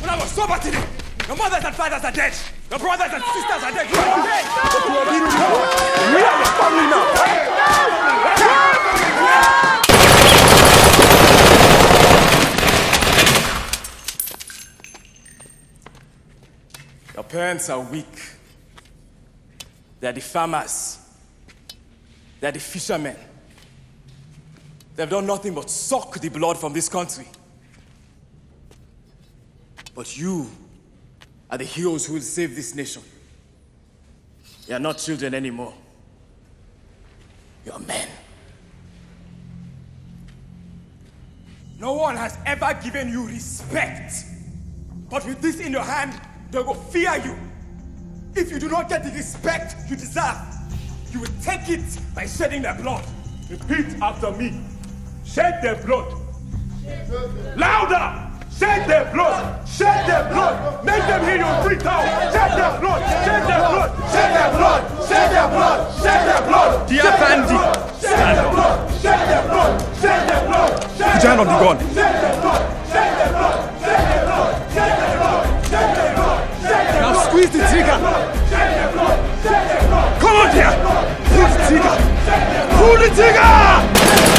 Bravo, stop at it! Your mothers and fathers are dead! Your brothers and sisters are dead! You are dead! We are your family now! Your parents are weak. They're the farmers. They're the fishermen. They've done nothing but suck the blood from this country. But you are the heroes who will save this nation. You are not children anymore. You are men. No one has ever given you respect. But with this in your hand, they will fear you. If you do not get the respect you deserve, you will take it by shedding their blood. Repeat after me. Shed their blood. Louder! Shed their blood! Shed their blood! Make them hear your breathe out! Shed their blood! Shed their blood! Shed their blood! Shed their blood! Shed their blood! Dear Bandi, stand up! Shed their blood! Shed their blood! Put your hand on the gun. Shed their blood! Shed their blood! Shed their blood! Shed their blood! Shed their blood! Now squeeze the trigger! Shed their blood! Shed their blood! Come on here! Pull the trigger! Pull the trigger!